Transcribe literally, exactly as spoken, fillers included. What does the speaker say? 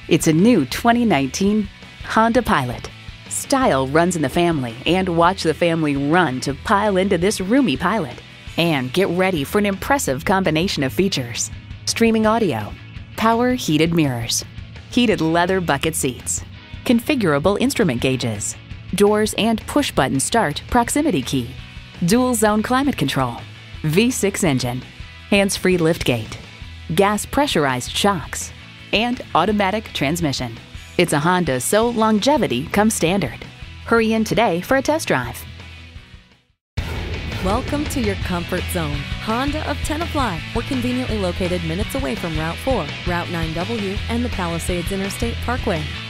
It's a new twenty nineteen Honda Pilot. Style runs in the family, and watch the family run to pile into this roomy Pilot. And get ready for an impressive combination of features: streaming audio, power heated mirrors, heated leather bucket seats, configurable instrument gauges, doors and push-button start proximity key, dual zone climate control, V six engine, hands-free liftgate, gas pressurized shocks, and automatic transmission. It's a Honda, so longevity comes standard. Hurry in today for a test drive. Welcome to your comfort zone. Honda of Tenafly. We're conveniently located minutes away from Route four, Route nine W, and the Palisades Interstate Parkway.